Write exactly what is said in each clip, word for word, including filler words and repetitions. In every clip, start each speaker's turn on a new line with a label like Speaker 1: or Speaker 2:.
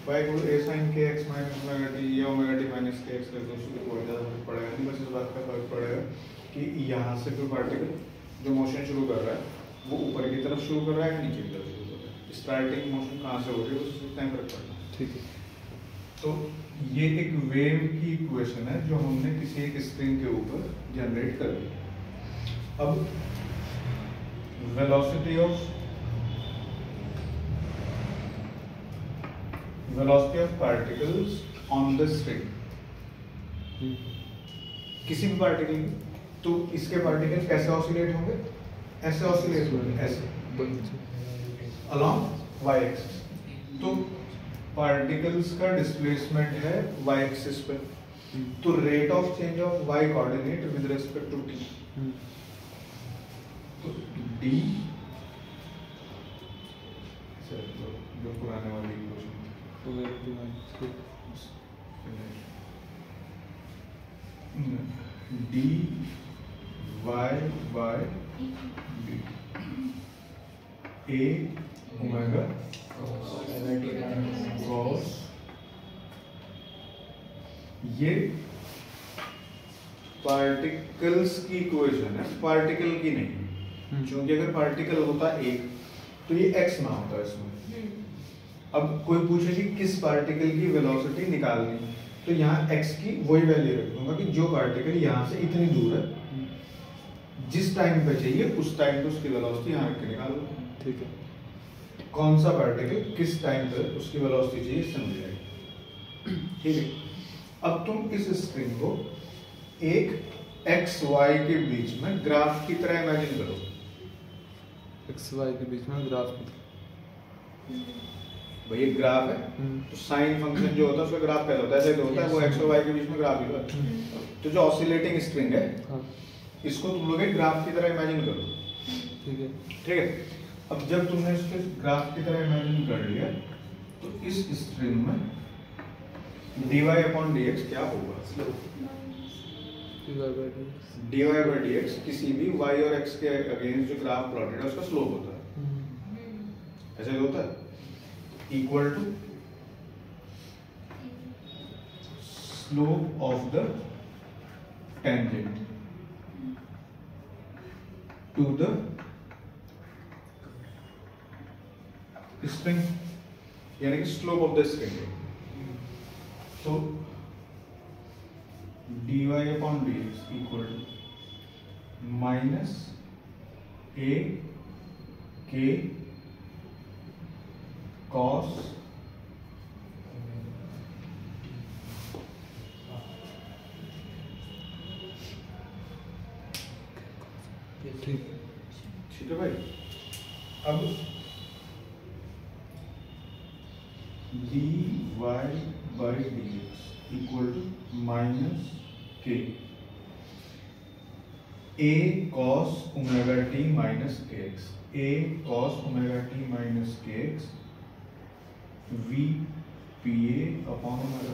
Speaker 1: y को a sin k x minus omega t या omega t minus k x कर दो, उससे कोई ज़्यादा फर्क पड़ेगा नहीं, बस इस बात का फर्क पड़ेगा कि यहाँ से कोई पार्टिकल जो मोशन शुरू कर रहा है वो ऊपर की तरफ शुरू कर रहा है या नीचे की तरफ शुरू कर रहा है, स्टार्टिंग मोशन कहाँ से हो रही है उससे उतना ही फर्क पड़ना है। ठीक है, तो ये एक वेव की इक्वेशन है जो हमने किसी एक स्ट्रिंग के ऊपर जनरेट कर दी। अब velocity of velocity of particles on the string, किसी भी पार्टिकल, तो इसके पार्टिकल कैसे ऑसिलेट होंगे, ऐसे ऑसिलेट होंगे, ऐसे अलॉन्ग वाई एक्सिस। तो पार्टिकल्स का डिस्प्लेसमेंट है वाई एक्सिस पे, तो rate of change of Y coordinate with respect to T, तो डी जो पुराने वाली equation D Y by D A omega cos, ये पार्टिकल्स की इक्वेशन है, पार्टिकल की नहीं, क्योंकि अगर पार्टिकल होता एक तो ये x ना होता इसमें। अब कोई पूछे कि किस पार्टिकल की वेलोसिटी निकालनी, तो यहाँ x की वही वैल्यू रख दूंगा कि जो पार्टिकल यहाँ से इतनी दूर है, जिस टाइम पे चाहिए उस टाइम पे उसकी वेलोसिटी यहाँ रख के निकाल लो। ठीक है, कौन सा पार्टिकल किस टाइम पे उसकी वेलोसिटी चाहिए समझ जाएगा। ठीक है, अब तुम इस स्ट्रिंग को एक एक्स वाई के बीच में ग्राफ की तरह इमेजिन करो।
Speaker 2: एक्स वाई के बीच में ग्राफ,
Speaker 1: भाई एक ग्राफ है तो साइन फंक्शन जो होता है उसका ग्राफ कैसा होता है, ऐसे होता है, वो एक्स और वाई के बीच में ग्राफ ही होता है। तो जो ऑसिलेटिंग स्ट्रिंग है इसको तुम लोग एक ग्राफ की तरह इमेजिन करो। ठीक है, ठीक है, अब जब तुमने इसको ग्राफ की तरह इमेजिन कर लिया तो इस स्ट्रिंग में dy अपॉन dx क्या होगा, dy बाई dx किसी भी y और x के अगेंस्ट जो ग्राफ प्लॉटेड है उसका स्लोप होता है, ऐसे होता है, equal to slope of the tangent to the string, यानी कि स्लोप ऑफ द स्ट्रिंग। तो dy upon dx equal to minus a k cos ठीक ठीक है भाई। अब dy by dx equal to minus k a cos omega t minus kx, a cos omega t minus kx v pa upon omega,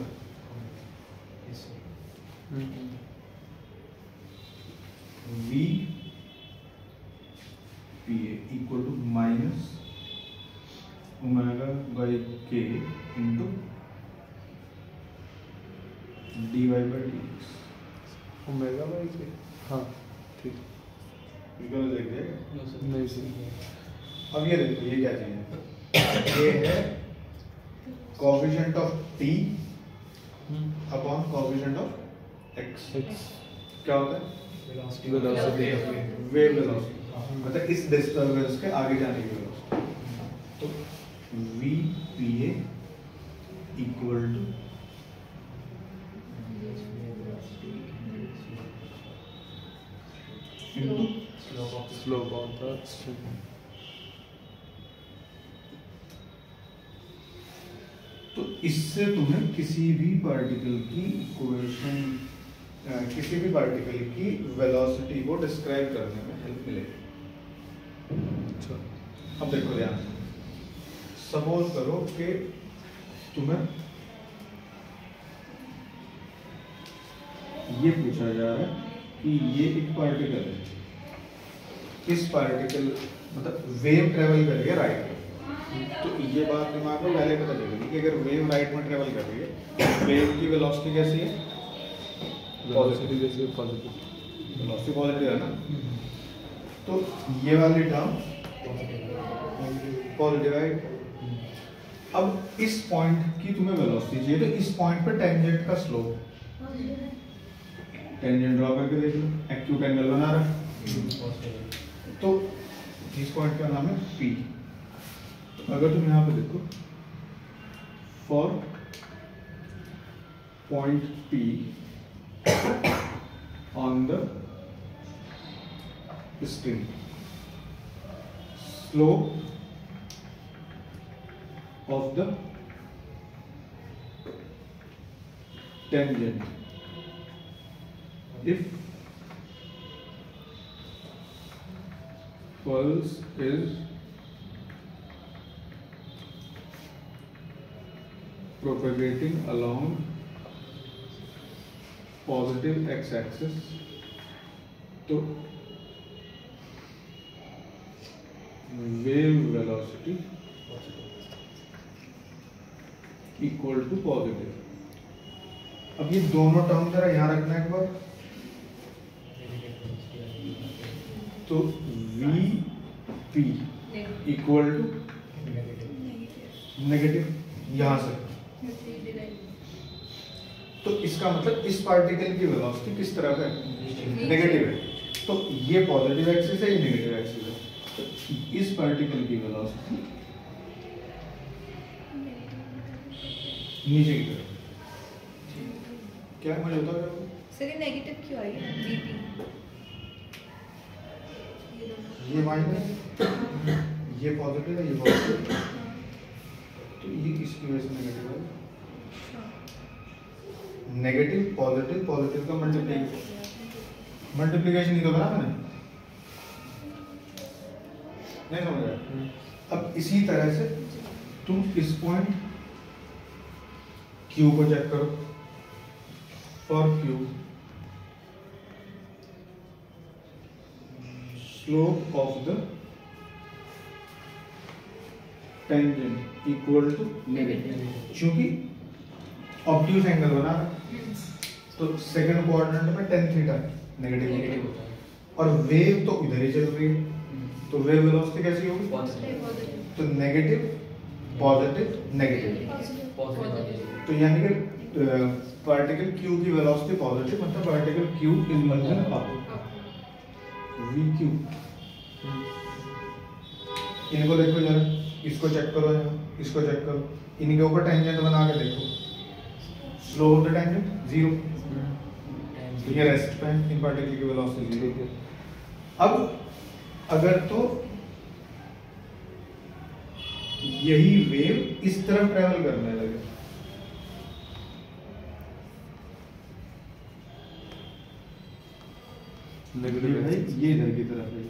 Speaker 1: v pa equal to minus omega by k into dy by dx,
Speaker 2: omega by K, हाँ ठीक,
Speaker 1: बिल्कुल देख देगा
Speaker 2: नहीं सही।
Speaker 1: अब ये देखो ये क्या चीज है, ये है coefficient of t upon coefficient of x, क्या होता है
Speaker 2: वेलोसिटी,
Speaker 1: वेव वेलोसिटी, मतलब इस डिस्टर्बेंस के आगे जाने की वेलोसिटी। तो v pa equal to
Speaker 2: slope of the string.
Speaker 1: तो इससे तुम्हें किसी भी पार्टिकल की इक्वेशन, किसी भी पार्टिकल की वेलोसिटी को डिस्क्राइब करने में हेल्प मिलेगी। अच्छा, अब देखो ध्यान, सपोज करो कि तुम्हें ये पूछा जा रहा है कि ये एक पार्टिकल है, इस पार्टिकल मतलब वेव ट्रेवल कर रही है राइट में, तो ये बात दिमाग में पहले पता चलेगी कि अगर वेव राइट में ट्रेवल कर रही है, वेव की वेलोसिटी कैसी है?
Speaker 2: वेलोसिटी कैसी है? पॉजिटिव।
Speaker 1: वेलोसिटी पॉजिटिव है ना, तो ये वाली टर्म पॉजिटिव है। अब इस पॉइंट की तुम्हें वेलोसिटी चाहिए, तो इस पॉइंट पर टेंजेंट का स्लोप, टेंजेंट ड्रॉ करके देख लो, एक्यूट एंगल बना रहा है, तो इस पॉइंट का नाम है P। तो अगर तुम यहाँ पे देखो, for point P on the string, slope of the tangent if pulse is propagating along positive x-axis, तो wave velocity equal to positive। अब ये दोनों टर्म जरा यहाँ रखना एक बार, तो V P equal to negative यहाँ से, तो इसका मतलब इस पार्टिकल की वेलोसिटी किस तरफ है? नेगेटिव है। तो ये पॉजिटिव एक्सिस है, ये नेगेटिव एक्सिस है, तो इस पार्टिकल की वेलोसिटी नीचे की तरफ। क्या मुझे बता रहे हो?
Speaker 3: सर ये नेगेटिव क्यों आई है? वीपी
Speaker 1: ये माइनस, ये पॉजिटिव है, ये पॉजिटिव है, तो ये इसकी वजह से नेगेटिव है। नेगेटिव पॉजिटिव, पॉजिटिव का मल्टीप्लिकेशन, मल्टीप्लिकेशन ही तो करा मैंने, नहीं समझ रहा? अब इसी तरह से तुम इस पॉइंट Q को चेक करो, for Q slope of the tangent equal to negative, क्योंकि ऑब्ट्यूज एंगल बना रहा है, तो सेकंड क्वाड्रेंट में टेन थीटा नेगेटिव नेगेटिव होता है, और वेव तो इधर ही चल रही है, तो वेव वेलोसिटी कैसी होगी? तो नेगेटिव पॉजिटिव नेगेटिव, तो यानी कि पार्टिकल Q की वेलोसिटी पॉजिटिव, मतलब particle Q is moving up, V Q। इनको देखो जरा, इसको चेक करो, यहाँ इसको चेक करो, इनके ऊपर टेंजेंट बना के देखो, slope of the tangent zero, ये रेस्ट पे इन पार्टिकल की वेलोसिटी जीरो है। अब अगर तो यही वेव इस तरफ ट्रेवल करने लगे, नेगेटिव है, ये इधर की तरफ है,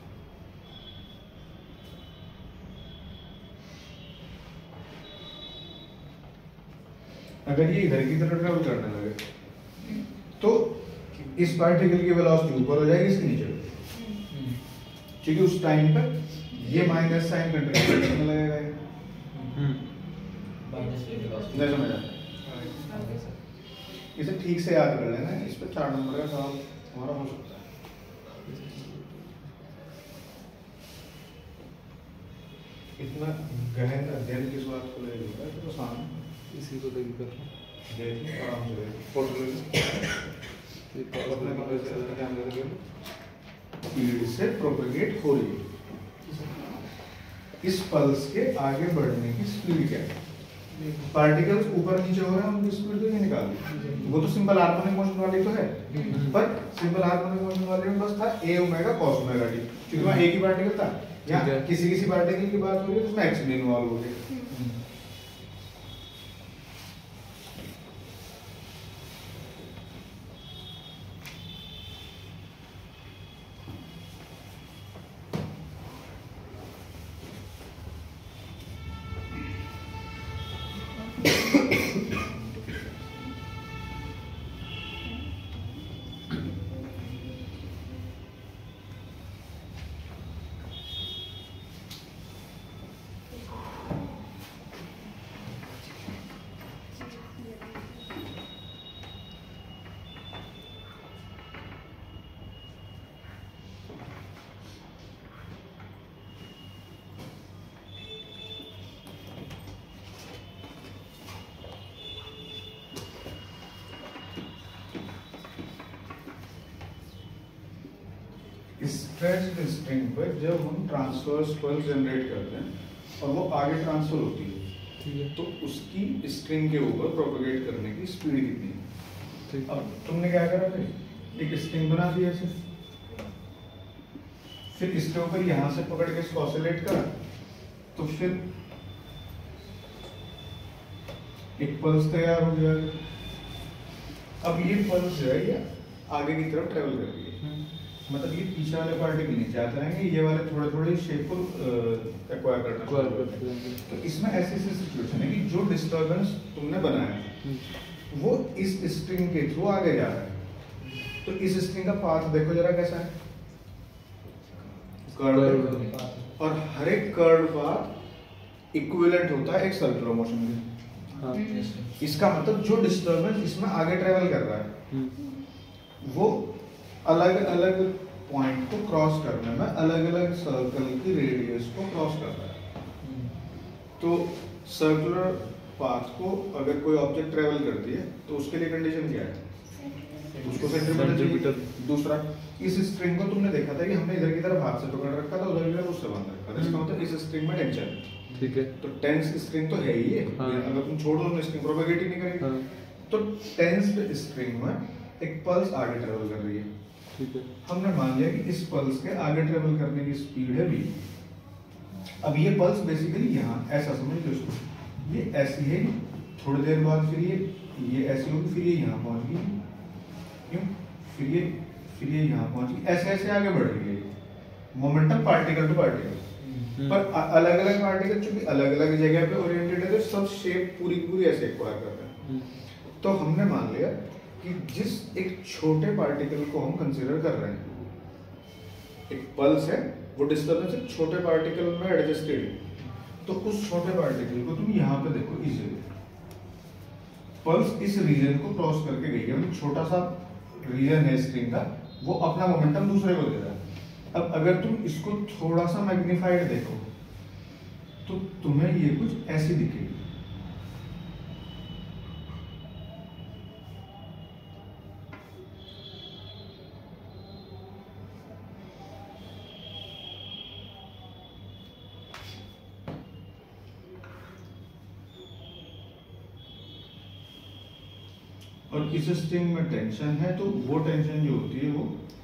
Speaker 1: अगर ये इधर की तरफ ट्रेवल करने लगे तो इस पार्टिकल की वेलोसिटी ऊपर हो जाएगी, इसके नीचे, क्योंकि उस टाइम पर ये माइनस साइन कंट्रीब्यूट करने लगेगा। नहीं समझा? इसे ठीक से याद कर लेना, इस पर चार नंबर का सवाल हमारा हो सकता है। इतना गहन अध्ययन किस बात को ले लिया है, तो सामने
Speaker 2: इसी को देखिए कर
Speaker 1: देखिए, आराम से फोटो ले अपने कमरे से ध्यान देंगे, स्पीड से प्रोपेगेट हो रही है, इस पल्स के आगे बढ़ने की स्पीड क्या है? पार्टिकल्स ऊपर नीचे हो रहे हैं, उनकी स्पीड तो ये निकाल दी, वो तो सिंपल हार्मोनिक मोशन वाली तो है, पर सिंपल हार्मोनिक मोशन वाले में बस था a omega cos omega t, क्योंकि वहाँ एक ही पार्टिकल था, या किसी किसी पार्टिकल की बात हो रही है तो उसमें एक्स भी इन्वॉल्व हो गया। स्ट्रेच्ड स्ट्रिंग पे जब हम ट्रांसवर्स पल्स जनरेट करते हैं और वो आगे ट्रांसफर होती है,
Speaker 2: ठीक है,
Speaker 1: तो उसकी स्ट्रिंग के ऊपर प्रोपेगेट करने की स्पीड कितनी है?
Speaker 2: ठीक।
Speaker 1: अब तुमने क्या करा फिर? एक स्ट्रिंग बना दी ऐसे, फिर इसके ऊपर यहाँ से पकड़ के इसको ऑसिलेट करा, तो फिर एक पल्स तैयार हो गया। अब ये पल्स जो है ये आगे की तरफ ट्रेवल कर रही है, मतलब ये पीछे वाले पार्टिकल नीचे आते रहेंगे, ये वाले थोड़े थोड़े शेप को एक्वायर करना शुरू करते हैं। तो इसमें ऐसी ऐसी सिचुएशन है कि जो डिस्टर्बेंस तुमने बनाया वो इस स्ट्रिंग के थ्रू आगे जा रहा है। तो इस स्ट्रिंग का पाथ देखो जरा कैसा है, कर्व, और हर एक कर्व पाथ इक्विवेलेंट होता है एक सर्कुलर मोशन के।
Speaker 2: हाँ,
Speaker 1: इसका मतलब जो डिस्टर्बेंस इसमें आगे ट्रेवल कर रहा है वो अलग अलग पॉइंट को क्रॉस करने में अलग अलग सर्कल की रेडियस को क्रॉस कर रहा है। तो सर्कुलर पाथ को अगर कोई ऑब्जेक्ट ट्रेवल करती है तो उसके लिए कंडीशन क्या है? उसको सेंट्रीपिटल। दूसरा, इस स्ट्रिंग को तुमने देखा था कि हमने इधर की तरफ हाथ से पकड़ रखा था, उधर की तरफ उससे बांध रखा था। इसका मतलब इस स्ट्रिंग में टेंशन है,
Speaker 2: ठीक है।
Speaker 1: तो टेंस स्ट्रिंग तो है ही है।
Speaker 2: हाँ।
Speaker 1: अगर तुम छोड़ दो तो स्ट्रिंग प्रोपेगेट ही नहीं करेगी।
Speaker 2: हाँ,
Speaker 1: तो टेंस्ड स्ट्रिंग में एक पल्स आगे ट्रेवल कर रही है,
Speaker 2: ठीक है।
Speaker 1: हमने मान लिया कि इस पल्स के आगे ट्रेवल करने की स्पीड है v। अब ये पल्स बेसिकली यहाँ ऐसा समझ लो इसको, ये ऐसी है, थोड़ी देर बाद फिर ये ये ऐसी होगी, फिर ये यहाँ पहुँच गई, क्यों? फिर ये फिर ये यहाँ पहुँच गई, ऐसे ऐसे आगे बढ़ रही है मोमेंटम पार्टिकल टू पार्टिकल। पर अलग अलग पार्टिकल चूंकि अलग अलग जगह पे ओरिएंटेड है तो सब शेप पूरी पूरी ऐसे एक्वायर कर रहे हैं। तो हमने मान लिया कि जिस एक छोटे पार्टिकल को हम कंसीडर कर रहे हैं, एक पल्स है, वो डिस्टर्बेंस एक छोटे पार्टिकल में एडजस्टेड है, तो उस छोटे पार्टिकल को तुम यहाँ पे देखो, इस जगह पल्स इस रीजन को क्रॉस करके गई है, मतलब छोटा सा रीजन है स्ट्रिंग का, वो अपना मोमेंटम दूसरे को दे रहा है। अब अगर तुम इसको थोड़ा सा मैग्नीफाइड देखो तो तुम्हें ये कुछ ऐसी दिखेगी। और इस स्ट्रिंग में टेंशन है, तो वो टेंशन जो होती है वो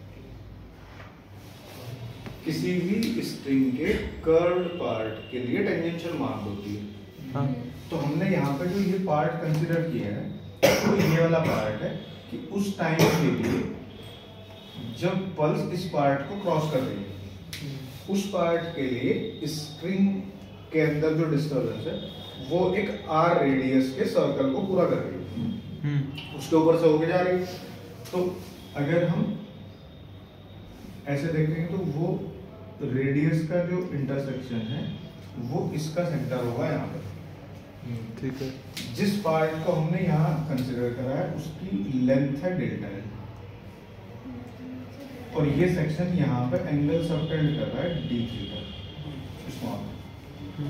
Speaker 1: किसी भी स्ट्रिंग के कर्व्ड पार्ट के लिए टेंजेंशियल मार्क होती है।
Speaker 2: हाँ,
Speaker 1: तो हमने यहाँ पे जो ये पार्ट कंसीडर किया है तो ये वाला पार्ट है कि उस टाइम के लिए जब पल्स इस पार्ट को क्रॉस कर रही है, उस पार्ट के लिए स्ट्रिंग के अंदर जो डिस्टर्बेंस है वो एक आर रेडियस के सर्कल को पूरा कर रही है, उसके ऊपर से होके जा रही है। तो अगर हम ऐसे देखेंगे तो वो रेडियस का जो इंटरसेक्शन है वो इसका सेंटर होगा यहाँ पे,
Speaker 2: ठीक है।
Speaker 1: जिस पार्ट को हमने यहाँ कंसिडर करा है उसकी लेंथ है डेल्टा एल, और ये सेक्शन यहाँ पे एंगल सबटेंड कर रहा है डी थीटा स्मॉल।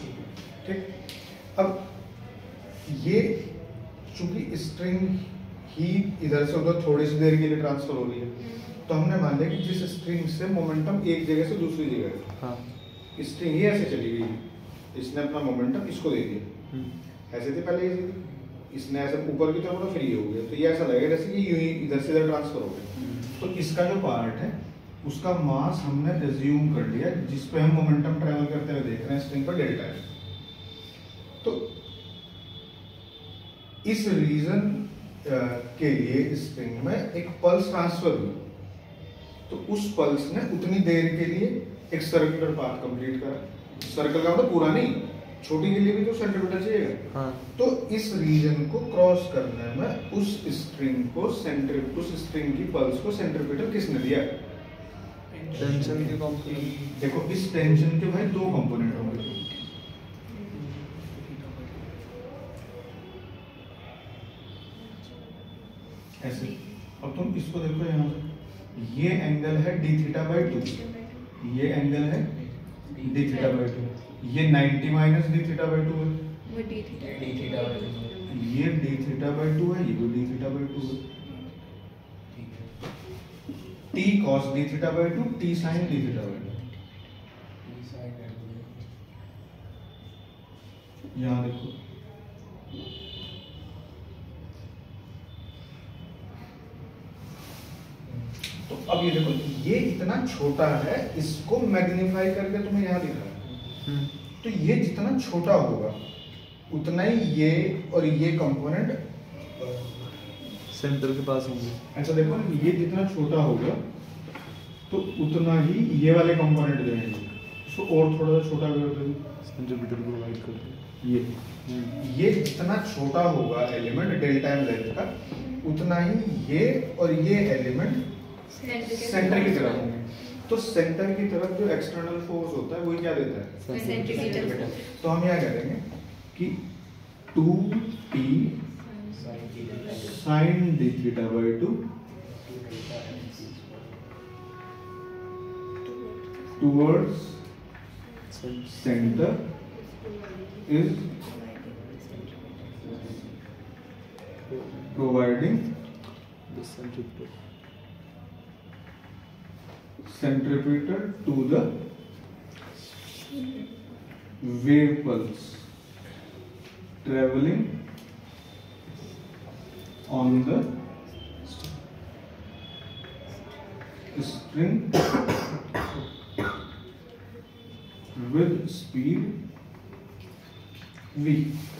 Speaker 1: ठीक, अब ये चूंकि स्ट्रिंग ही इधर से उधर थोड़ी सी देर के लिए ट्रांसफर हो रही है, तो हमने मान लिया कि जिस स्ट्रिंग से मोमेंटम एक जगह से दूसरी जगह,
Speaker 2: हाँ,
Speaker 1: स्ट्रिंग ही ऐसे चली गई, इसने अपना मोमेंटम इसको दे दिया, ऐसे थी पहले ऐसे थी, इसने ऐसे ऊपर की तरफ फिर ये हो गया, तो ये ऐसा लगेगा जैसे कि यूं ही इधर से इधर ट्रांसफर हो गया। तो इसका जो पार्ट है उसका मास हमने एज्यूम कर लिया, जिस पे हम मोमेंटम ट्रेवल करते हुए देख रहे हैं स्ट्रिंग पर डेल्टा है। तो इस रीजन के लिए स्ट्रिंग में एक पल्स ट्रांसफर हुई, तो उस पल्स ने उतनी देर के लिए एक सर्कुलर पाथ कंप्लीट करा। सर्कल का मतलब पूरा नहीं, छोटी के लिए भी तो सेंटीमीटर चाहिए।
Speaker 2: हाँ,
Speaker 1: तो इस रीजन को क्रॉस करने में उस स्ट्रिंग को सेंट्री उस स्ट्रिंग की पल्स को सेंट्रीपिटल किसने दिया?
Speaker 2: टेंशन के कंपोनेंट।
Speaker 1: देखो इस टेंशन के भाई दो कंपोनेंट होंगे, ऐसे। अब तुम इसको देखो यहाँ से, ये एंगल है डी थीटा बाई टू, ये एंगल है डी थीटा बाई टू, ये ninety minus D theta by two है,
Speaker 3: वो D theta
Speaker 4: D theta by two,
Speaker 1: ये डी थीटा बाई टू है, ये भी डी थीटा बाई टू है। T cos D theta by two T sine D theta by two. यहां देखो तो अब ये देखो ये इतना छोटा है, इसको मैग्नीफाई करके तुम्हें यहां दिख रहा है, तो ये जितना छोटा होगा उतना ही ये और ये कंपोनेंट
Speaker 2: सेंटर के पास होंगे।
Speaker 1: ऐसा देखो ना, ये जितना छोटा होगा तो उतना ही ये वाले कंपोनेंट देंगे। इसको और थोड़ा सा छोटा कर दो,
Speaker 2: सेंट्रीपिटल प्रोवाइड कर दो।
Speaker 1: ये ये जितना छोटा होगा एलिमेंट डेल्टा एम लेंथ का, उतना ही ये और ये एलिमेंट सेंटर की तरफ होंगे। तो सेंटर की तरफ जो एक्सटर्नल फोर्स होता है वही क्या देता है,
Speaker 3: सेंट्रीपिटल।
Speaker 1: तो हम यहाँ कह देंगे कि two T sine D theta by two towards centre is providing
Speaker 2: The centripetal.
Speaker 1: centripetal to the wave pulse traveling on the string with speed v।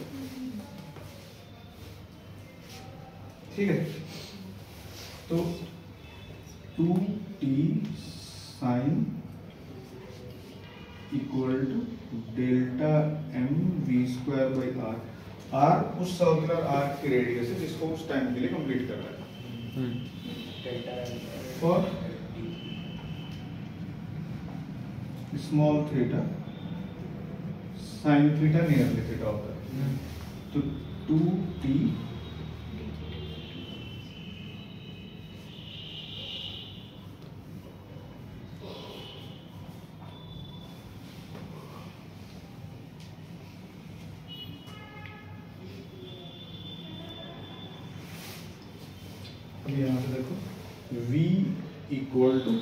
Speaker 1: ठीक है, तो two T sine equal to delta M V square by R. R उस circular arc की radius है जिसको उस time के लिए कंप्लीट कर रहा है। For small theta sine theta nearly theta होता है, तो टू टी यहाँ से देखो v equal to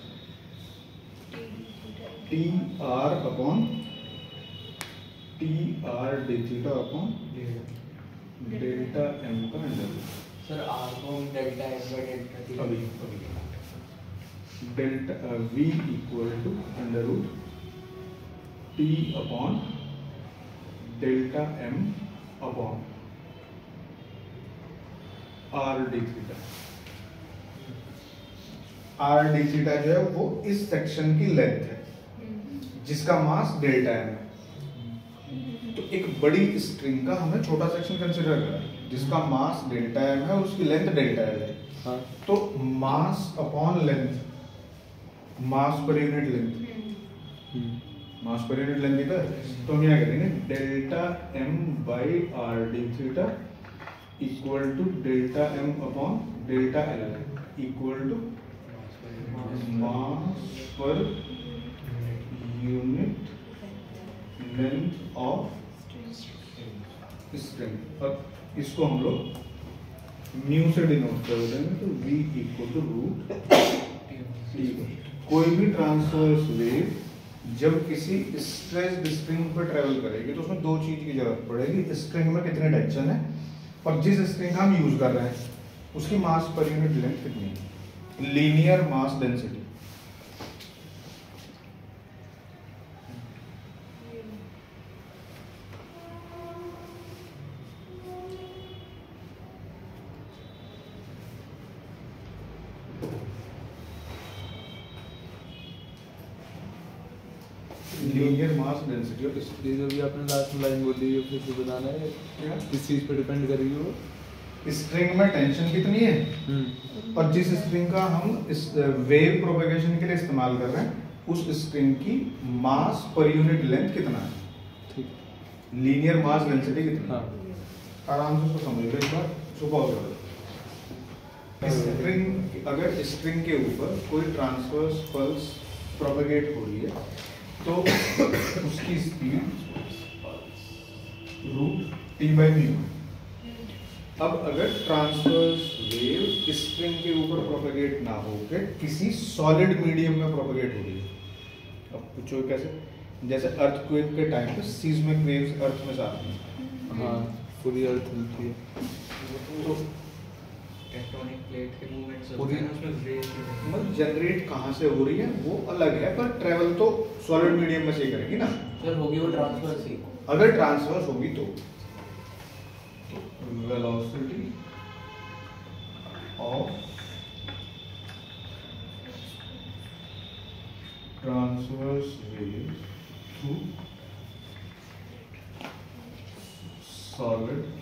Speaker 1: T R upon T R D theta upon delta M का अंडर।
Speaker 4: सर आर को delta M by delta theta
Speaker 1: अभी अभी delta v equal to under root T upon delta M upon R D theta. R D theta जो है वो इस section की length है जिसका मास डेल्टा एम है। तो एक बड़ी स्ट्रिंग का हमने छोटा सेक्शन कंसीडर करा जिसका मास डेल्टा एम है, उसकी लेंथ डेल्टा एल है।
Speaker 2: हाँ।
Speaker 1: तो मास अपॉन लेंथ, मास पर यूनिट लेंथ, मास पर यूनिट लेंथ इधर, तो हम यहाँ करेंगे delta M by R D theta equal to delta M upon delta L equal to mass per unit length of string. अब इसको हम लोग म्यू से डिनोट कर देंगे, तो v equal to root T. कोई भी ट्रांसवर्स वेव जब किसी स्ट्रेच्ड स्ट्रिंग पर ट्रेवल करेगी तो उसमें दो चीज की जरूरत पड़ेगी, स्ट्रिंग में कितने डायरेक्शन है और जिस स्ट्रिंग हम यूज कर रहे हैं उसकी मास पर यूनिट लेंथ कितनी है, linear mass density. Linear mass density of
Speaker 2: ये जो भी आपने लास्ट में लाइन बोली है फिर से बनाना है, किस चीज पे डिपेंड करेगी वो?
Speaker 1: स्ट्रिंग में टेंशन कितनी है और जिस स्ट्रिंग का हम इस वेव प्रोपेगेशन के लिए इस्तेमाल कर रहे हैं उस स्ट्रिंग की मास पर यूनिट लेंथ कितना है,
Speaker 2: ठीक,
Speaker 1: लीनियर मास डेंसिटी कितनी है।
Speaker 2: हाँ।
Speaker 1: आराम से उसको समझ लो एक बार, सुपर करो। स्ट्रिंग, अगर स्ट्रिंग के ऊपर कोई ट्रांसवर्स पल्स प्रोपेगेट हो रही है तो उसकी speed root T by mu. अब अगर ट्रांसवर्स वेव स्प्रिंग के ऊपर प्रोपेगेट ना होकर किसी सॉलिड मीडियम में प्रोपेगेट हो रही है, अब पूछो कैसे? जैसे अर्थक्वेक के टाइम पे सीस्मिक वेव्स अर्थ में आती हैं।
Speaker 2: हाँ, पूरी अर्थ हिलती है।
Speaker 1: तो
Speaker 4: टेक्टोनिक प्लेट के मूवमेंट से
Speaker 1: पूरी-
Speaker 4: होते हैं, उसमें वेव
Speaker 1: मतलब जनरेट कहाँ से हो रही है वो अलग है, पर ट्रेवल तो सॉलिड मीडियम में से ही करेगी ना।
Speaker 4: सर होगी वो ट्रांसफर से।
Speaker 1: अगर ट्रांसवर्स होगी तो velocity of transverse wave through solid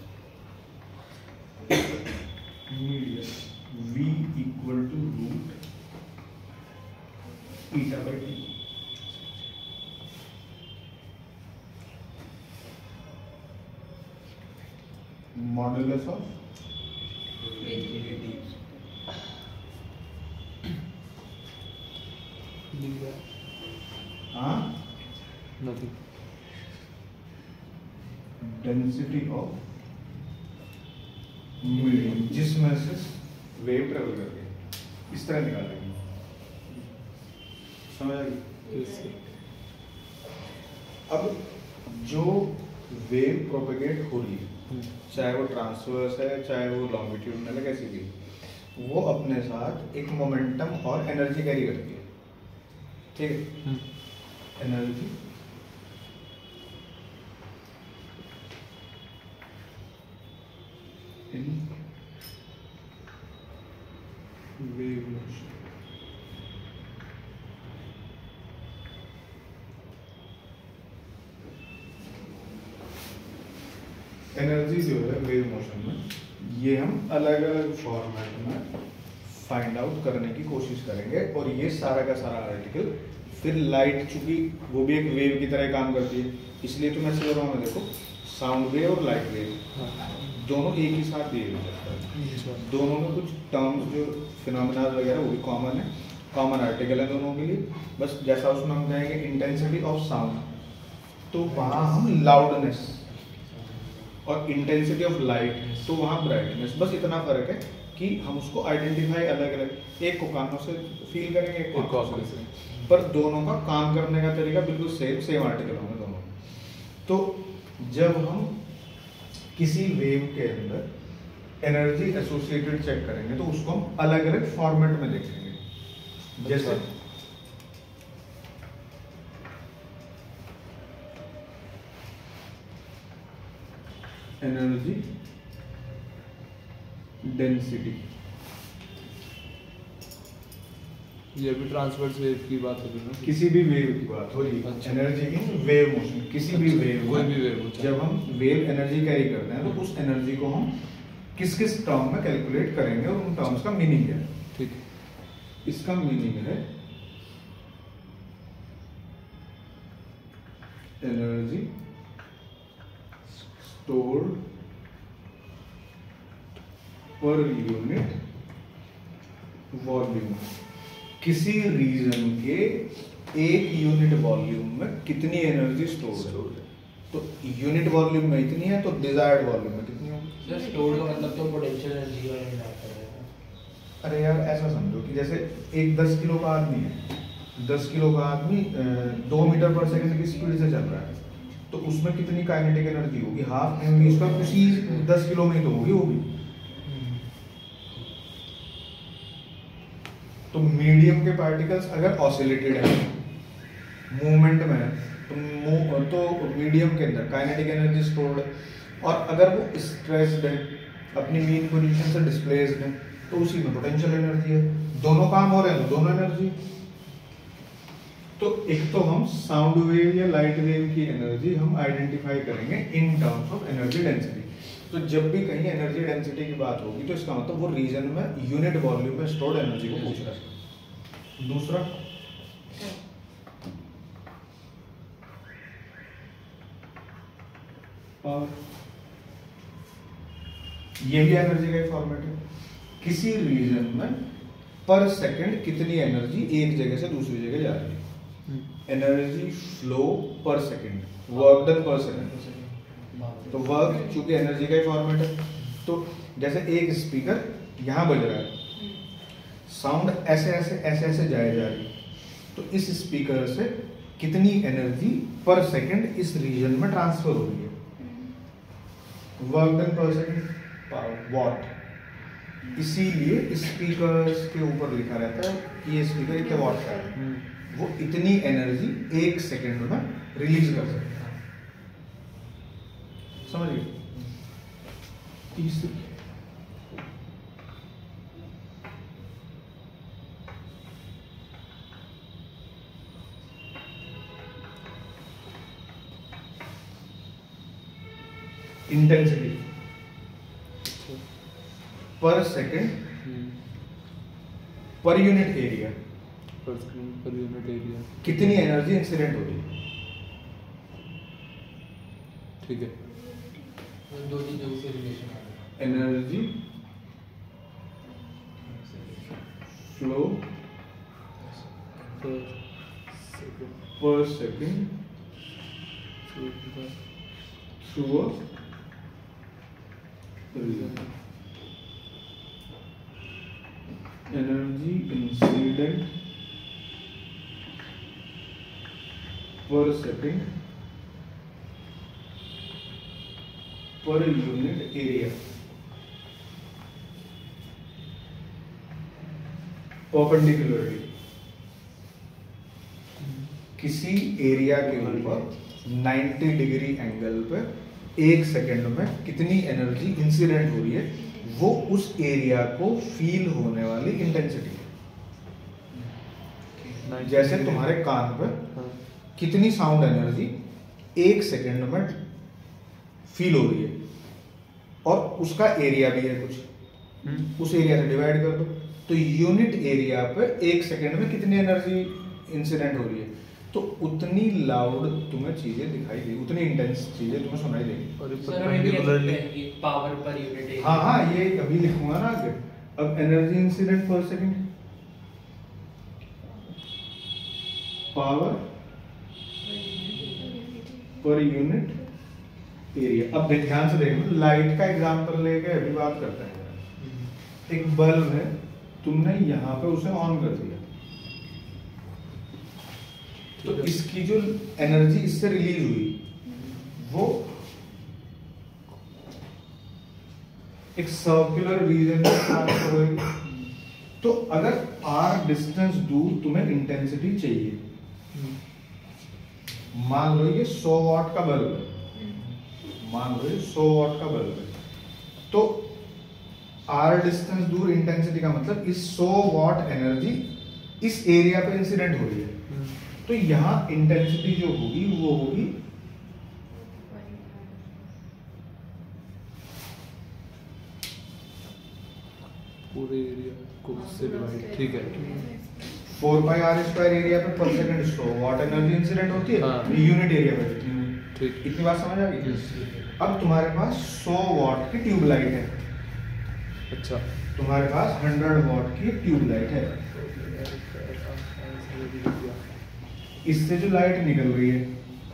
Speaker 1: medium v equal to root eta by T. Modulus of हाँ
Speaker 2: नथिंग।
Speaker 1: डेंसिटी ऑफ मीडियम जिसमें से वेव ट्रेवल कर गई, इस तरह निकालेंगे। समझ आ गई? अब जो वेव प्रोपेगेट हो रही है, चाहे वो ट्रांसवर्स है चाहे वो लॉन्गिट्यूडनल है, कैसी भी, वो अपने साथ एक मोमेंटम और एनर्जी कैरी करती है। ठीक है? Energy in wave motion. Energy जो है वेव मोशन में, ये हम अलग अलग फॉर्मेट में फाइंड आउट करने की कोशिश करेंगे। और ये सारा का सारा आर्टिकल फिर लाइट, चूंकि वो भी एक वेव की तरह काम करती है, इसलिए तो मैं समझ रहा हूँ, देखो साउंड वेव और लाइट वेव दोनों एक ही साथ दिए हुए हैं। दोनों में कुछ टर्म्स जो फिनोमेना वगैरह वो भी कॉमन है, कॉमन आर्टिकल है दोनों के लिए। बस जैसा उसमें हम कहेंगे इंटेंसिटी ऑफ साउंड, तो वहाँ हम लाउडनेस, और इंटेंसिटी ऑफ लाइट तो वहाँ ब्राइटनेस, बस इतना फर्क है कि हम उसको आइडेंटिफाई अलग अलग, एक को कानों से फील करेंगे, एक को आंखों से, पर दोनों का काम करने का तरीका बिल्कुल सेम सेम आर्टिकल होंगे दोनों। तो जब हम किसी वेव के अंदर एनर्जी एसोसिएटेड चेक करेंगे तो उसको हम अलग अलग फॉर्मेट में देखेंगे। जैसे एनर्जी डेंसिटी,
Speaker 2: ये भी ट्रांसवर्स वेव की बात हो रही है ना?
Speaker 1: किसी भी वेव की बात हो रही है,
Speaker 2: अच्छा।
Speaker 1: एनर्जी इन वेव मोशन, किसी भी वेव,
Speaker 2: कोई भी वेव हो चाहे।
Speaker 1: जब हम वेव एनर्जी कैरी करते हैं तो उस एनर्जी को हम किस किस टर्म में कैलकुलेट करेंगे और उन टर्म्स का मीनिंग क्या है।
Speaker 2: ठीक है।
Speaker 1: इसका मीनिंग है energy stored per unit volume. किसी रीजन के एक यूनिट वॉल्यूम में कितनी एनर्जी स्टोर है, तो यूनिट वॉल्यूम में इतनी है तो डिजायर्ड वॉल्यूम में कितनी होगी।
Speaker 4: सर स्टोर का मतलब तो पोटेंशियल एनर्जी वाला बात कर रहे हैं।
Speaker 1: अरे यार ऐसा समझो कि जैसे एक दस किलो का आदमी है, दस किलो का आदमी अ, दो मीटर पर सेकंड की स्पीड से चल रहा है, तो उसमें कितनी काइनेटिक एनर्जी होगी, हाफ एम उसका उसी दस किलो में ही तो होगी होगी तो मीडियम के पार्टिकल्स अगर ऑसिलेटेड है, मूवमेंट में है, तो मू- तो मीडियम के अंदर काइनेटिक एनर्जी स्टोर्ड है, और अगर वो स्ट्रेस्ड है, अपनी मीन पोजीशन से डिस्प्लेस्ड है, तो उसी में पोटेंशियल एनर्जी है। दोनों काम हो रहे हैं तो दोनों एनर्जी। तो एक तो हम साउंड वेव या लाइट वेव की एनर्जी हम आइडेंटिफाई करेंगे in terms of energy density. तो जब भी कहीं एनर्जी डेंसिटी की बात होगी तो इसका मतलब वो रीजन में यूनिट वॉल्यूम में स्टोर्ड एनर्जी को पूछ रहा है। दूसरा पावर, ये भी एनर्जी का एक फॉर्मेट है। किसी रीजन में पर सेकंड कितनी एनर्जी एक जगह से दूसरी जगह जा रही है, energy flow per second, work done per second. तो वर्क चूंकि एनर्जी का ही फॉर्मेट है, तो जैसे एक स्पीकर यहाँ बज रहा है, साउंड ऐसे ऐसे ऐसे ऐसे जाए जा रही है, तो इस स्पीकर से कितनी एनर्जी पर सेकंड इस रीजन में ट्रांसफर हो रही है, work done per second watt. इसीलिए स्पीकर्स के ऊपर लिखा रहता है कि ये स्पीकर इतने वॉट का है, वो इतनी एनर्जी एक सेकंड में रिलीज कर सकता है। समझिए? तीसरी intensity per second per unit area,
Speaker 2: per second per unit area
Speaker 1: कितनी एनर्जी इंसिडेंट हो रही है।
Speaker 2: ठीक है,
Speaker 4: उन दो चीजों से रिलेशन आ रहा है।
Speaker 1: Energy flow
Speaker 2: per second
Speaker 1: per second through a region, energy incident per second per unit area, perpendicularly किसी एरिया के ऊपर नब्बे डिग्री एंगल पर एक सेकंड में कितनी एनर्जी इंसिडेंट हो रही है, वो उस एरिया को फील होने वाली इंटेंसिटी है। जैसे तुम्हारे कान पर
Speaker 2: हाँ,
Speaker 1: कितनी साउंड एनर्जी एक सेकंड में फील हो रही है, और उसका एरिया भी है कुछ, उस एरिया से डिवाइड कर दो, तो यूनिट एरिया पे एक सेकंड में कितनी एनर्जी इंसिडेंट हो रही है, तो उतनी लाउड तुम्हें चीजें दिखाई देगी, उतनी इंटेंस चीजें तुम्हें सुनाई देगी।
Speaker 2: और
Speaker 4: सर हमें भी perpendicularly power per unit area.
Speaker 1: हाँ हाँ, ये अभी लिखूंगा ना आगे। अब energy incident per second, power per unit area. अब ध्यान से देखो, लाइट का एग्जांपल लेके अभी बात करते हैं। एक बल्ब है, तुमने यहाँ पे उसे ऑन कर दिया, तो इसकी जो एनर्जी इससे रिलीज हुई वो एक सर्कुलर रीजन में ट्रांसफर होगी। तो अगर आर डिस्टेंस दूर तुम्हें इंटेंसिटी चाहिए, मान लो ये सौ वाट का बल्ब है, मान लो ये सौ वाट का बल्ब है, तो आर डिस्टेंस दूर इंटेंसिटी का मतलब इस सौ वाट एनर्जी इस एरिया पे इंसिडेंट हो रही है, तो यहां इंटेंसिटी जो होगी वो होगी
Speaker 2: पूरे एरिया को से डिवाइड। ठीक है,
Speaker 1: four pi R square area पे पर सेकंड सौ वाट एनर्जी इंसिडेंट होती है,
Speaker 2: हाँ।
Speaker 1: यूनिट एरिया पे कितनी हुई?
Speaker 2: ठीक।
Speaker 1: इतनी बात समझ आ गई? अब तुम्हारे पास सौ वाट की ट्यूबलाइट है,
Speaker 2: अच्छा,
Speaker 1: तुम्हारे पास हंड्रेड वाट की ट्यूबलाइट है, इससे जो लाइट निकल रही है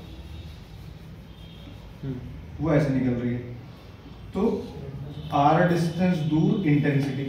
Speaker 1: वो ऐसे निकल रही है, तो आर डिस्टेंस दूर intensity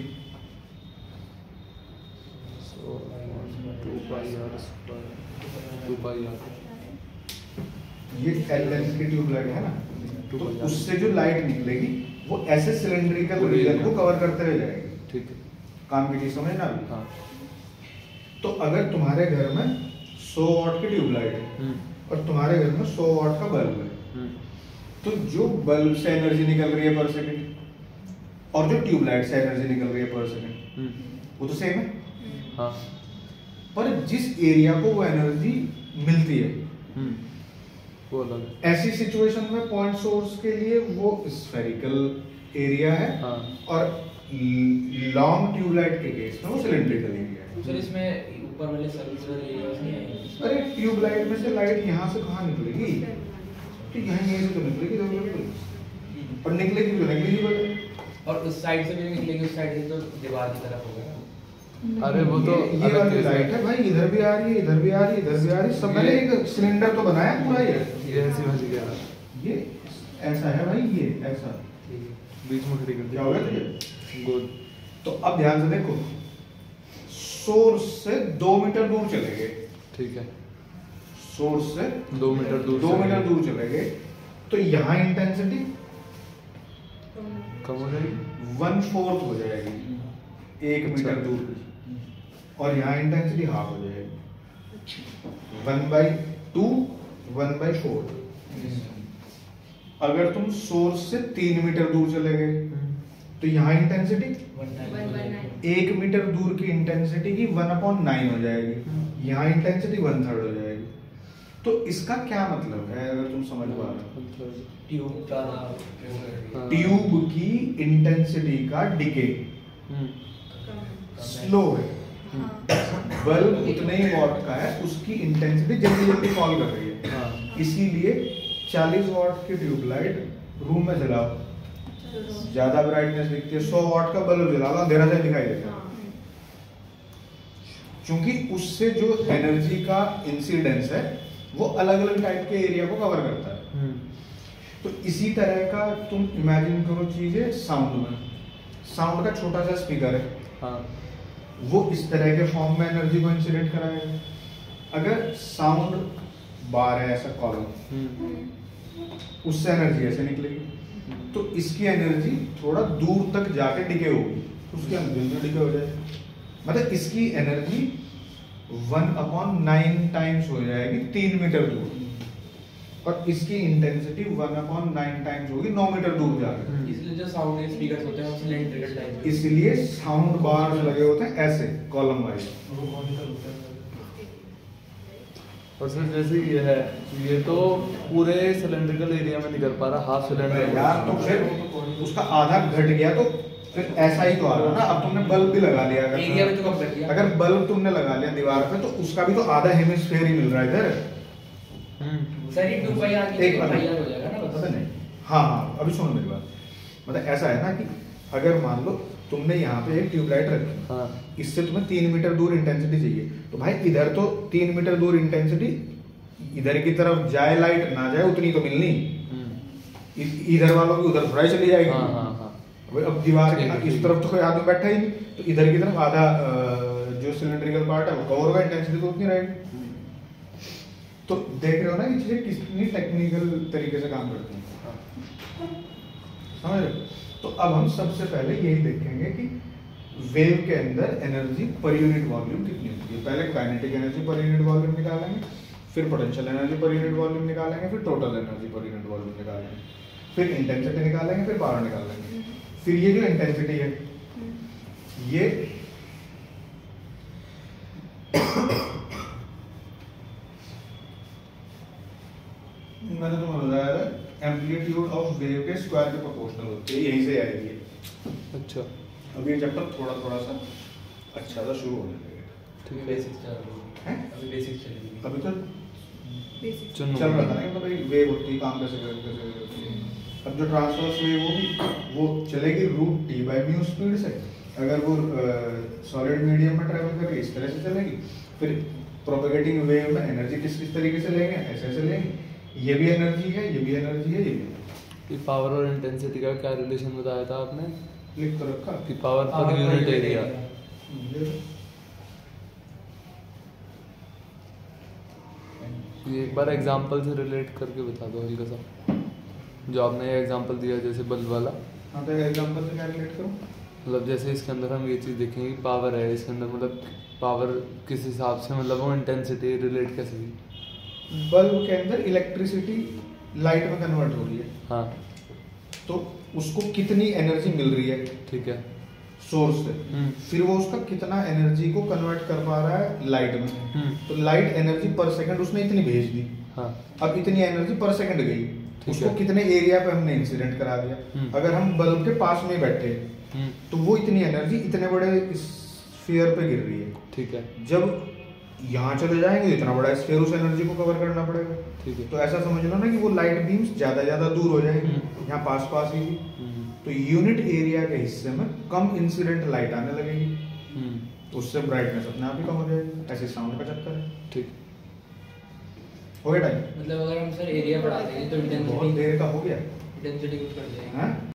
Speaker 2: two pi R square, two pi R,
Speaker 1: ये एल लेंथ की ट्यूबलाइट है ना, तो उससे जो लाइट निकलेगी वो ऐसे सिलेंड्रिकल रीजन को कवर करते हुए जाएगी।
Speaker 2: ठीक है,
Speaker 1: काम की चीज समझना अभी।
Speaker 2: हाँ।
Speaker 1: तो अगर तुम्हारे घर में सौ वाट की ट्यूबलाइट है और तुम्हारे घर में सौ वाट का बल्ब है, तो जो बल्ब से एनर्जी निकल रही है पर सेकंड और जो ट्यूबलाइट से एनर्जी निकल रही है पर सेकंड वो तो सेम है,
Speaker 2: हाँ,
Speaker 1: पर जिस एरिया को वो एनर्जी मिलती है
Speaker 2: वो अलग है।
Speaker 1: ऐसी सिचुएशन में पॉइंट सोर्स के लिए वो स्फेरिकल एरिया है,
Speaker 2: हाँ।
Speaker 1: और लॉन्ग ट्यूबलाइट के केस में वो सिलेंड्रिकल एरिया है।
Speaker 4: सर इसमें ऊपर वाले सर्कुलर एरियाज नहीं आएंगे?
Speaker 1: अरे ट्यूबलाइट में से लाइट यहाँ से कहाँ निकलेगी, तो यहाँ यहीं से तो निकलेगी जरूरत, और निकलेगी तो नेग्लिजिबल है।
Speaker 4: और उस साइड से भी निकलेगी, उस साइड से तो दीवार की तरफ होगा ना।
Speaker 2: अरे वो तो
Speaker 1: ये, ये वाली लाइट है भाई, इधर भी आ रही है, इधर भी आ रही है, इधर भी आ रही है, सब मैंने एक सिलेंडर तो बनाया पूरा। ये
Speaker 2: ये ऐसी बात कह रहा,
Speaker 1: ये ऐसा है भाई, ये ऐसा,
Speaker 2: बीच में खड़ी कर दी।
Speaker 1: क्या हो गया तुझे?
Speaker 2: गुड।
Speaker 1: तो अब ध्यान से देखो, सोर्स से दो मीटर दूर चले गए,
Speaker 2: ठीक है,
Speaker 1: सोर्स से
Speaker 2: दो मीटर दूर
Speaker 1: दो
Speaker 2: चले
Speaker 1: मीटर
Speaker 2: गए।
Speaker 1: दूर चले गए, तो यहाँ इंटेंसिटी
Speaker 2: कम हो जाएगी,
Speaker 1: वन फोर्थ हो जाएगी एक
Speaker 2: अच्छा।
Speaker 1: मीटर दूर की, और यहाँ इंटेंसिटी हाफ हो जाएगी, one by two one by four. अगर तुम सोर्स से तीन मीटर दूर चले गए तो यहाँ इंटेंसिटी एक मीटर दूर की इंटेंसिटी की वन अपॉन नाइन हो जाएगी, यहाँ इंटेंसिटी वन थर्ड हो जाएगी। तो इसका क्या मतलब है अगर तुम समझ पा रहे हो?
Speaker 4: ट्यूब ज्यादा
Speaker 2: हाँ।
Speaker 1: ट्यूब की इंटेंसिटी का डिके स्लो है, बल्ब उतने ही वॉट का है, उसकी इंटेंसिटी जल्दी जल्दी फॉल कर रही है।
Speaker 2: हाँ।
Speaker 1: इसीलिए चालीस वॉट की ट्यूबलाइट रूम में जलाओ, ज्यादा ब्राइटनेस दिखती है, सौ वॉट का बल्ब जला लो अंधेरा से दिखाई देता है, क्योंकि उससे जो एनर्जी का इंसिडेंस है वो अलग अलग टाइप के एरिया को कवर करता है। तो इसी तरह का तुम इमेजिन करो चीजें साउंड में, साउंड का छोटा सा स्पीकर है,
Speaker 2: हाँ।
Speaker 1: वो इस तरह के फॉर्म में एनर्जी को इंसिडेंट कराएगा। अगर साउंड बार है ऐसा कॉलम, उससे एनर्जी ऐसे निकलेगी, तो इसकी एनर्जी थोड़ा दूर तक जाके डिके होगी, उसकी एनर्जी डिके हो जाएगी, मतलब इसकी energy one upon nine times हो जाएगी तीन मीटर दूर, और इसकी intensity one upon nine times होगी नौ मीटर दूर जाकर।
Speaker 4: इसलिए जो साउंड के स्पीकर्स होते हैं वो सिलेंड्रिकल टाइप,
Speaker 1: इसलिए साउंड बार लगे होते हैं ऐसे कॉलम वाइज।
Speaker 2: और सर जैसे ये है, ये तो पूरे सिलेंड्रिकल एरिया में नहीं कर पा रहा, हाफ सिलेंडर
Speaker 1: यार तो फिर उसका आधा घट गया तो फिर ऐसा ही तो आ रहा ना। अब तुमने बल्ब भी लगा लिया, अगर
Speaker 4: एरिया में तो कम कर दिया।
Speaker 1: अगर बल्ब तुमने लगा लिया दीवार पे तो उसका भी तो आधा हेमिस्फीयर ही मिल रहा है इधर।
Speaker 4: सर ये टू पाई आर
Speaker 1: एक
Speaker 4: पाई
Speaker 1: मिनट,
Speaker 4: आर हो जाएगा ना,
Speaker 1: पता नहीं। हाँ हाँ अभी सुनो मेरी बात, मतलब ऐसा है ना कि अगर मान लो तुमने यहाँ पे एक ट्यूबलाइट रखी,
Speaker 2: हाँ।
Speaker 1: इससे तुम्हें तीन मीटर दूर इंटेंसिटी चाहिए, तो भाई इधर तो तीन मीटर दूर इंटेंसिटी इधर की तरफ जाए लाइट ना जाए उतनी तो मिलनी, इ- इधर वालों की उधर थोड़ा चली जाएगी।
Speaker 2: हाँ, हाँ, हाँ।
Speaker 1: अब दीवार के
Speaker 2: ठीक है,
Speaker 1: इस
Speaker 2: ठीक
Speaker 1: तरफ तो कोई आदमी बैठा ही नहीं, तो इधर की तरफ आधा अ, जो सिलेंड्रिकल पार्ट है वो कवर होगा, इंटेंसिटी तो उतनी रहेगी। तो देख रहे हो ना ये चीजें कितनी टेक्निकल तरीके से काम करती हैं, समझ रहे हो? तो अब हम सबसे पहले यही देखेंगे कि वेव के अंदर एनर्जी पर यूनिट वॉल्यूम कितनी होती है। पहले kinetic energy per unit volume निकालेंगे, फिर potential energy per unit volume निकालेंगे, फिर total energy per unit volume निकालेंगे, फिर इंटेंसिटी निकालेंगे, फिर पावर निकालेंगे। फिर ये जो इंटेंसिटी है ये मैंने तुम्हें बताया था एम्पलीट्यूड ऑफ वेव के स्क्वायर के प्रोपोर्शनल होती है, यहीं से आएगी ये।
Speaker 2: अच्छा,
Speaker 1: अब ये चैप्टर थोड़ा थोड़ा सा अच्छा सा शुरू होने लगेगा।
Speaker 2: ठीक है।
Speaker 4: बेसिक्स चल रही है,
Speaker 1: हैं?
Speaker 4: अभी बेसिक्स चल रही है।
Speaker 1: अभी तो
Speaker 3: बेसिक
Speaker 2: चुनो।
Speaker 1: चल रहा था ना कि भाई वेव होती है, काम कैसे कैसे कैसे होती है। अब जो ट्रांसवर्स वेव होगी वो चलेगी root T by mu speed से, अगर वो सॉलिड मीडियम में ट्रेवल करके इस तरह से चलेगी। फिर प्रोपेगेटिंग वेव में एनर्जी किस किस तरीके से लेंगे, ऐसे ऐसे लेंगे, ये भी एनर्जी है, ये भी एनर्जी है, ये भी।
Speaker 2: ये पावर और इंटेंसिटी का क्या रिलेशन बताया था आपने?
Speaker 1: लिख तो रखा
Speaker 2: कि power per
Speaker 4: Power per
Speaker 2: unit
Speaker 4: unit
Speaker 2: area.
Speaker 4: area।
Speaker 2: ये एक बार एग्जांपल से रिलेट करके बता दो हल्का सा, जो आपने ये एग्जांपल दिया जैसे बल्ब वाला।
Speaker 1: हाँ तो एग्जांपल से क्या रिलेट करूँ?
Speaker 2: मतलब जैसे इसके अंदर हम ये चीज़ देखेंगे कि पावर है इसके अंदर, मतलब पावर किस हिसाब से, मतलब वो इंटेंसिटी रिलेट कैसे हुई?
Speaker 1: बल्ब के अंदर इलेक्ट्रिसिटी लाइट में कन्वर्ट हो रही है,
Speaker 2: हाँ
Speaker 1: तो उसको कितनी एनर्जी मिल रही है
Speaker 2: ठीक है।
Speaker 1: सोर्स से,
Speaker 2: हम्म।
Speaker 1: फिर वो उसका कितना एनर्जी को कन्वर्ट कर पा रहा है लाइट में।
Speaker 2: हम्म।
Speaker 1: तो लाइट एनर्जी पर सेकंड उसने इतनी भेज दी,
Speaker 2: हाँ
Speaker 1: अब इतनी एनर्जी पर सेकंड गई, उसको
Speaker 2: है।
Speaker 1: कितने एरिया पे हमने इंसिडेंट करा दिया।
Speaker 2: हम्म।
Speaker 1: अगर हम बल्ब के पास में बैठे
Speaker 2: हम्म,
Speaker 1: तो वो इतनी एनर्जी इतने बड़े स्फीयर पे गिर रही है,
Speaker 2: ठीक है
Speaker 1: जब यहाँ चले जाएंगे तो इतना बड़ा स्फीयर उस एनर्जी को कवर करना पड़ेगा।
Speaker 2: ठीक है।
Speaker 1: तो ऐसा समझ लो ना कि वो लाइट बीम्स ज्यादा ज्यादा दूर हो जाएंगी,
Speaker 2: हम्म।
Speaker 1: यहाँ पास पास ही थी।
Speaker 2: हम्म,
Speaker 1: तो यूनिट एरिया के हिस्से में कम इंसिडेंट लाइट आने लगेगी,
Speaker 2: हम्म,
Speaker 1: तो उससे ब्राइटनेस अपने आप ही कम हो जाएगी। ऐसे साउंड का चक्कर है।
Speaker 2: ठीक।
Speaker 1: हो गया टाइम?
Speaker 4: मतलब अगर हम सर एरिया बढ़ा देंगे तो
Speaker 1: बहुत
Speaker 4: इंटेंसिटी
Speaker 1: देर का हो गया
Speaker 4: इंटेंसिटी कुछ कर जाएगी।
Speaker 1: हैं?